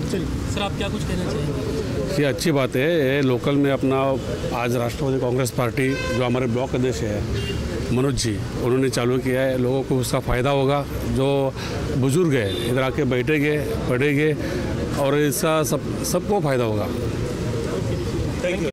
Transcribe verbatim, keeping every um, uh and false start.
चलिए सर, आप क्या कुछ कहना चाहेंगे? ये अच्छी बात है। ये लोकल में अपना आज राष्ट्रवादी कांग्रेस पार्टी जो हमारे ब्लॉक अध्यक्ष है मनोज जी, उन्होंने चालू किया है। लोगों को उसका फ़ायदा होगा। जो बुजुर्ग है इधर आके बैठेंगे, पढ़ेंगे और इसका सब सबको फ़ायदा होगा। Thank you.